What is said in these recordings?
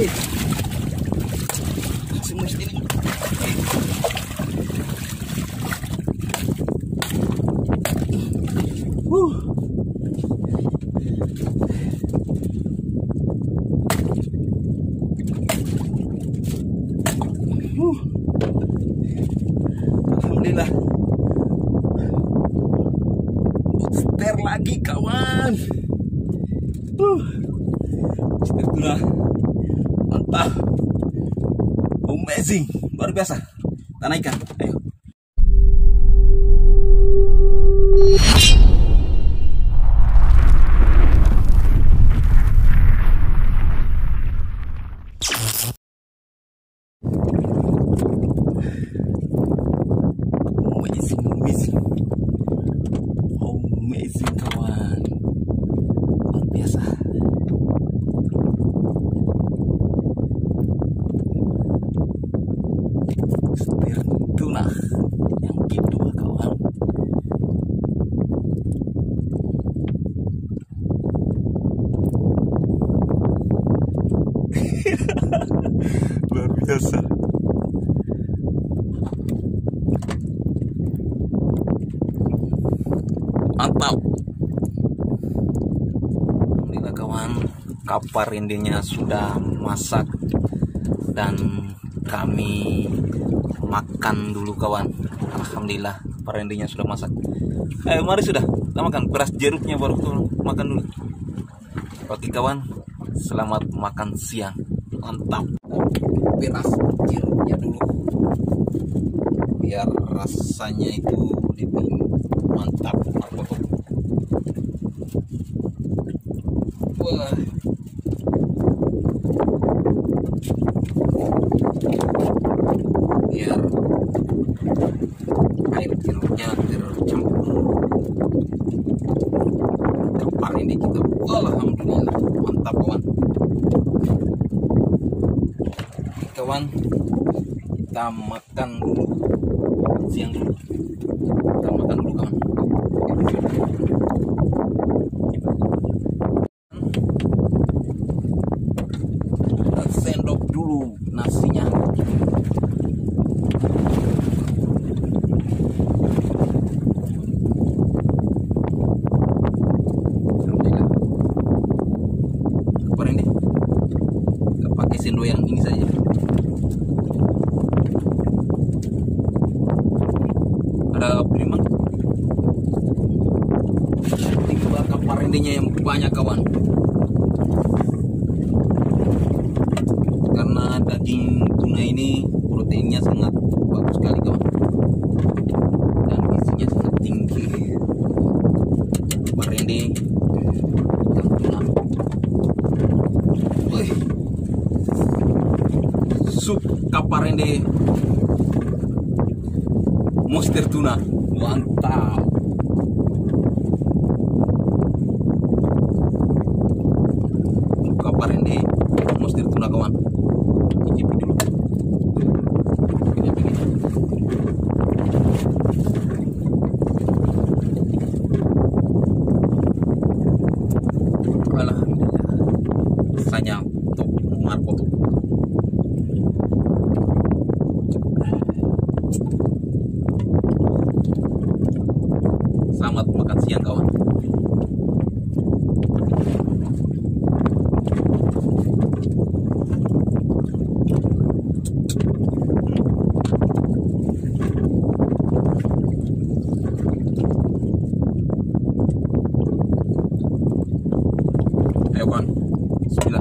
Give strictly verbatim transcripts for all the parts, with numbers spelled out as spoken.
Wih. Si mesti ini. Uh. Uh. Alhamdulillah. Monster lagi kawan. Uh. Monster mantap. Amazing, luar biasa. Tanah ikan, ayo. Amazing, amazing, amazing kawan, luar biasa. Setir tuna yang kedua kawan. Luar biasa. Mantap. Alhamdulillah kawan, kapar rindinya sudah masak dan kami makan dulu kawan. Alhamdulillah parendinya sudah masak. Ayo mari sudah, kita makan beras jeruknya baru makan dulu. Oke kawan, selamat makan siang. Mantap. Beras jeruknya dulu biar rasanya itu lebih mantap. Wah, biar air jeruknya tercampur kapar ini kita. Alhamdulillah mantap kawan. Oke, kawan, kita makan dulu siang dulu. Kita makan dulu kawan. Kita sendok dulu nasinya. Sendok yang ini saja. Ada primang. Tiga kapar rindinya yang banyak kawan. Karena daging tuna ini proteinnya sangat bagus sekali kawan. Dan gizinya sangat tinggi. Kapar rindi yang tuna. Wih. Sup kapar rindi monster tuna, mantap. Sup kapar rindi monster tuna kawan. Cicipi dulu. Ini begini. Alhamdulillah. Rasanya top marco tuh. Selamat makan siang kawan. Ayo kawan, bismillah.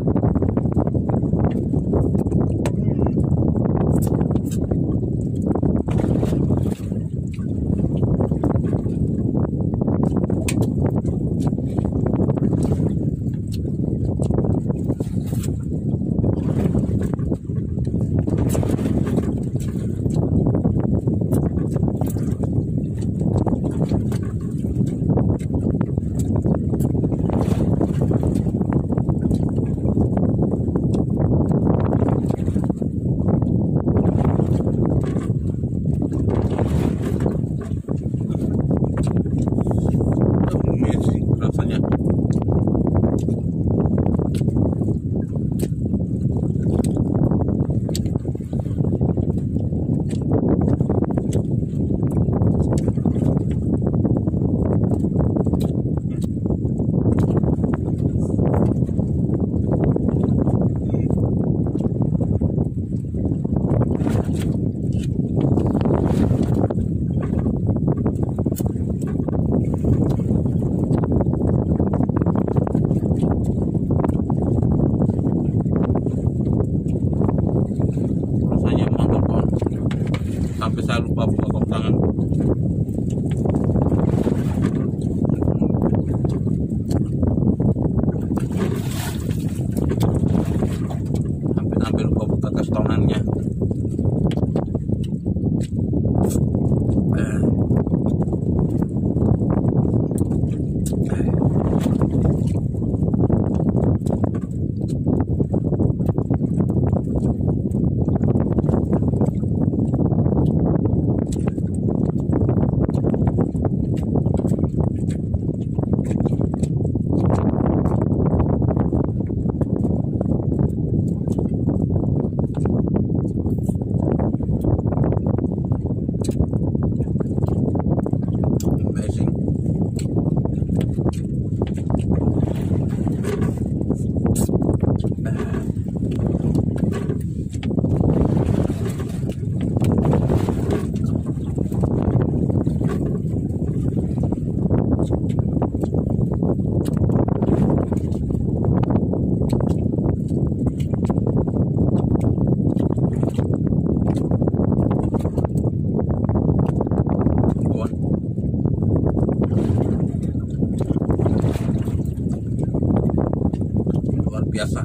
biasa.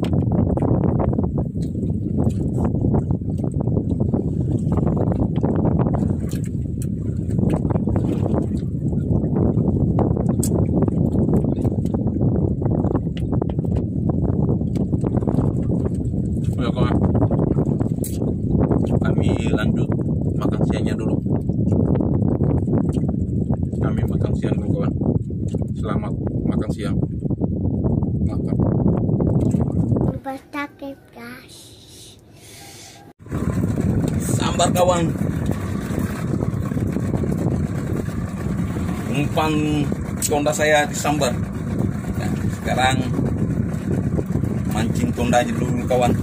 Ya kawan, kami lanjut makan siangnya dulu. Kami makan siang dulu kawan. Selamat makan siang. Mantap. Sakit guys. Sambar kawan. Umpan tonda saya disambar. Ya, sekarang mancing tondanya dulu kawan.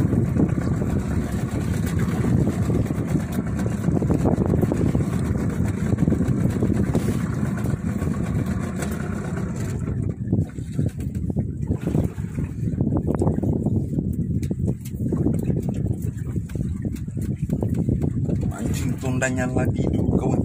Mancing tondanya lagi dulu kawan.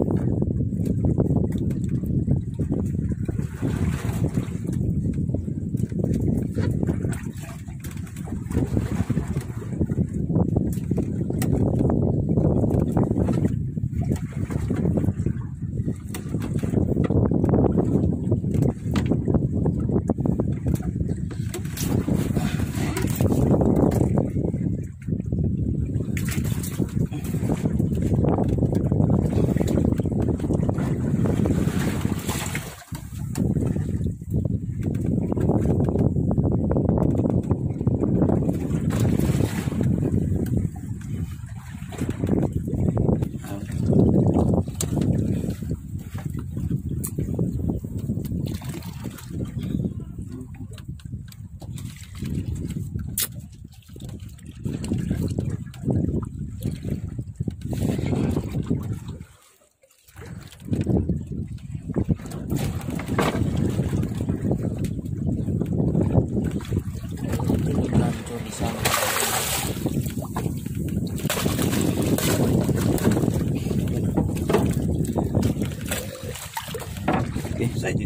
Oke saja.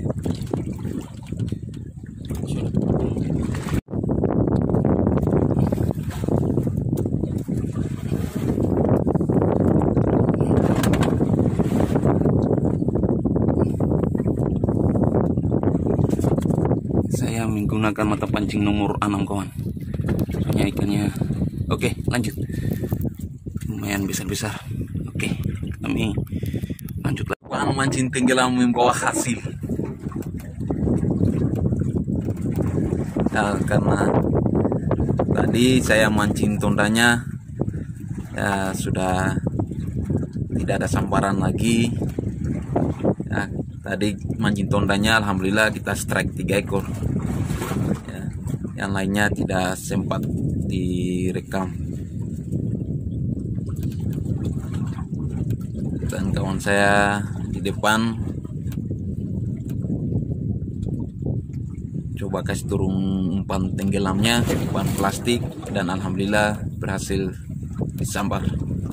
Saya menggunakan mata pancing nomor enam kawan. Soalnya ikannya oke, lanjut. Lumayan besar-besar. Oke, kami lanjut lagi. Kawan mancing tenggelam membawa hasil. Nah, karena tadi saya mancing tondanya ya sudah tidak ada sambaran lagi. Ya, tadi mancing tondanya alhamdulillah kita strike tiga ekor. Ya, yang lainnya tidak sempat direkam. Dan kawan saya di depan coba kasih turun umpan tenggelamnya, umpan plastik, dan alhamdulillah berhasil disambar.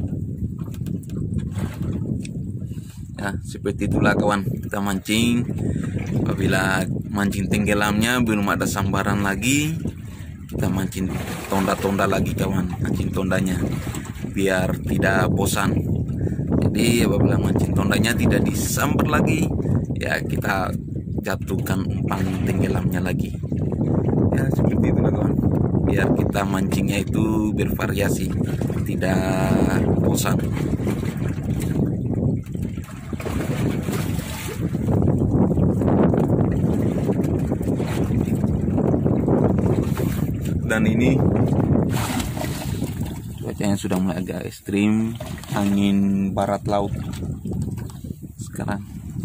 Ya, seperti itulah kawan, kita mancing. Apabila mancing tenggelamnya belum ada sambaran lagi, kita mancing tonda-tonda lagi kawan, mancing tondanya biar tidak bosan. Jadi apabila mancing tondanya tidak disambar lagi, ya kita jatuhkan umpan tenggelamnya lagi. Ya seperti itu kawan, biar kita mancingnya itu bervariasi, tidak bosan. Dan ini cuacanya sudah mulai agak ekstrim, angin barat laut sekarang.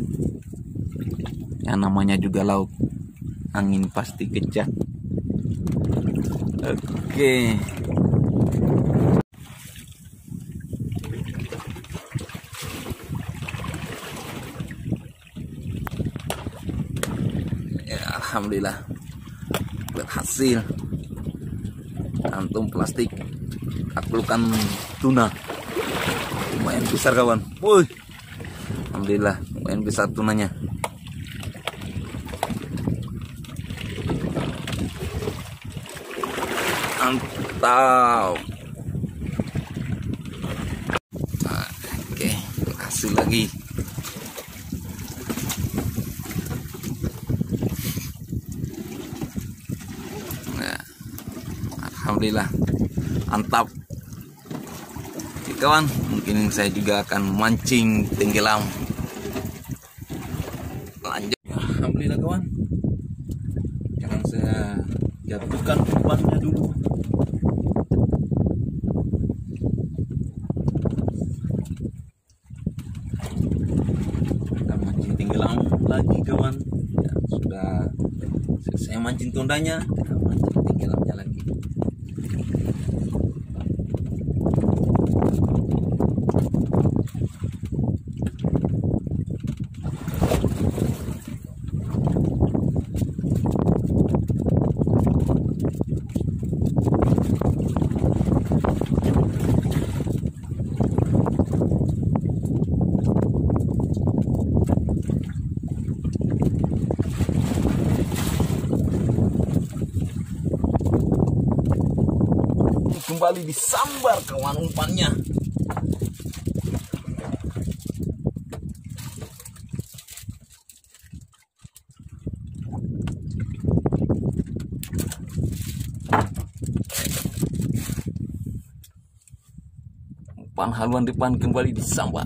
Yang namanya juga laut, angin pasti kencang. Oke. Ya, alhamdulillah berhasil. Kantung plastik, aklukan tuna, lumayan besar kawan. Woi, alhamdulillah lumayan besar tunanya. Mantap. Nah, oke, kasih lagi. Nah, alhamdulillah, mantap. Oke, kawan, mungkin saya juga akan mancing tenggelam. Lanjut. Alhamdulillah, kawan. Jangan saya jatuhkan umpannya dulu. Kita mancing tenggelam lagi, kawan. Ya, sudah selesai mancing tondanya, kita mancing tenggelamnya lagi. Kembali disambar, kawan, umpannya. Umpan haluan depan kembali disambar.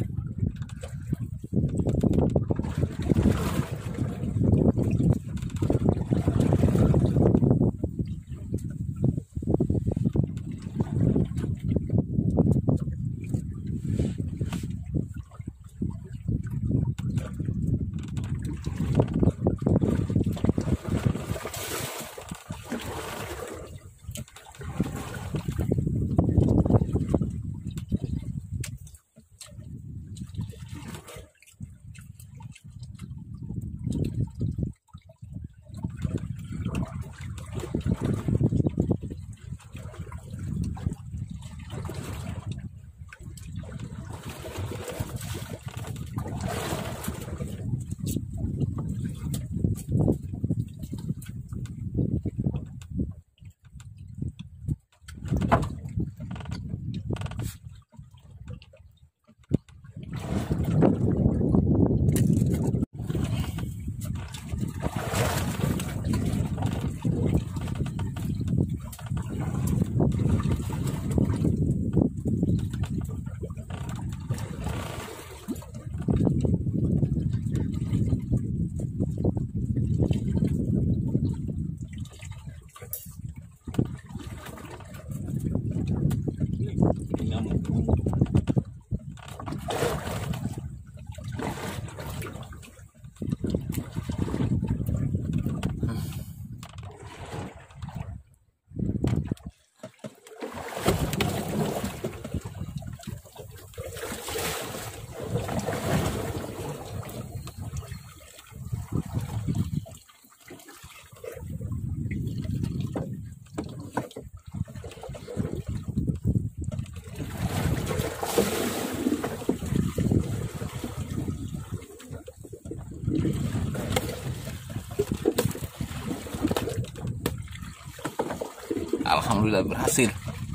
Alhamdulillah berhasil.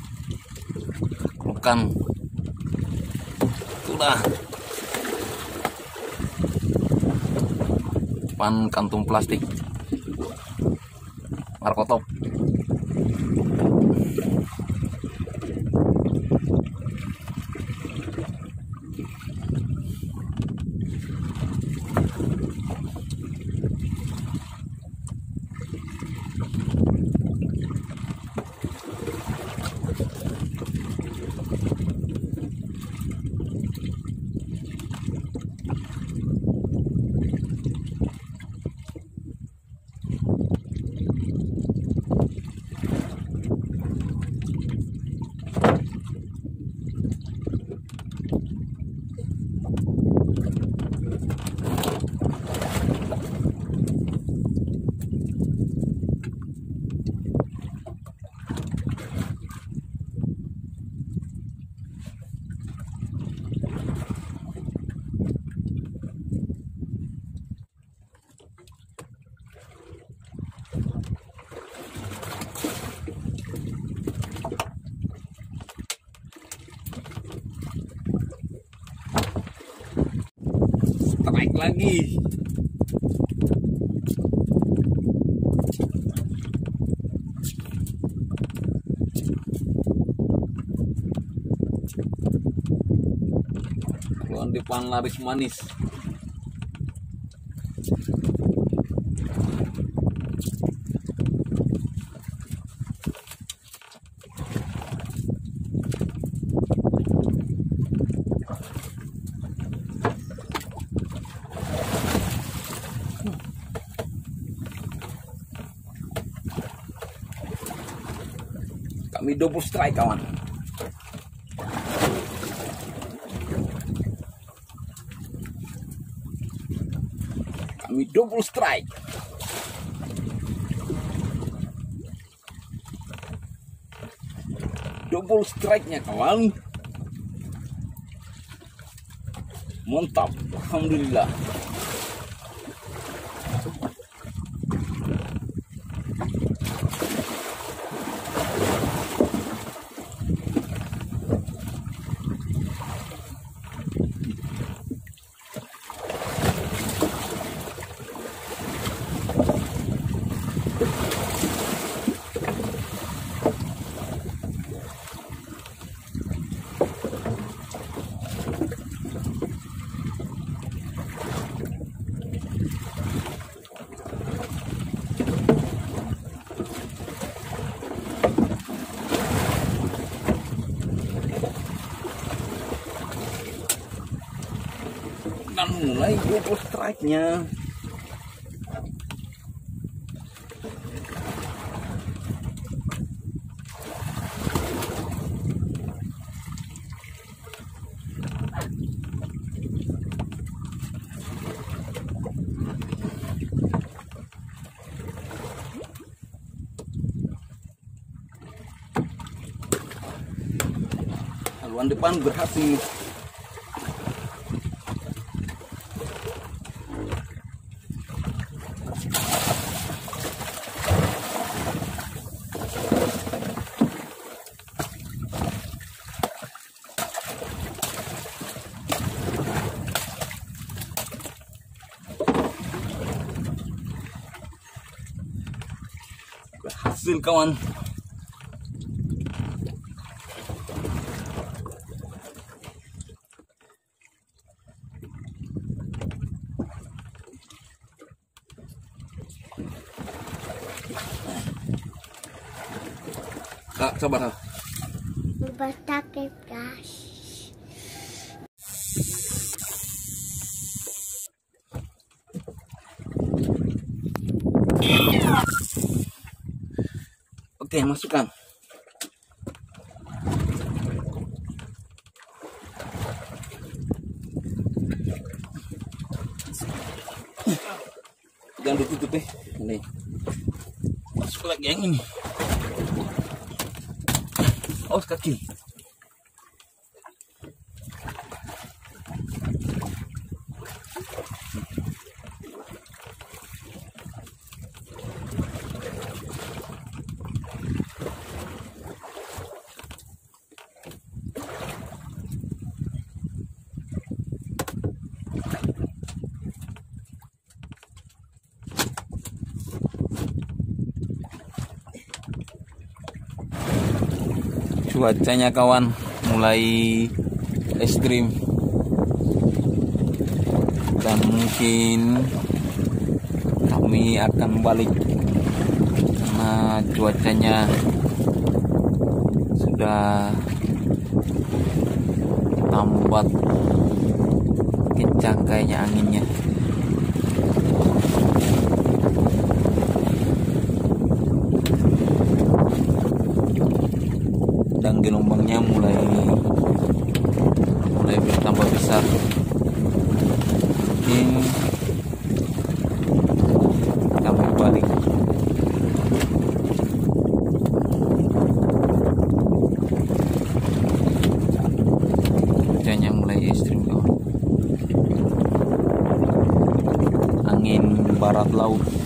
Bukan sudah pan kantung plastik markotop. lagi. Kawan depan laris manis. Kami double strike kawan. Kami double strike. Double strike-nya kawan. Mantap, alhamdulillah. Dan mulai double strike-nya. Haluan depan berhasil. Berhasil kawan. Kak, sabar. Bertakit guys. Oke, masukkan. Jangan ditutup ya. Ini. Masuk lagi yang ini. Awas kaki. Cuacanya kawan mulai ekstrim dan mungkin kami akan balik karena cuacanya sudah tambah kencang kayaknya anginnya. Dan gelombangnya mulai mulai bertambah besar. Mungkin kami balik. Cuacanya mulai ekstrim kawan. Angin barat laut.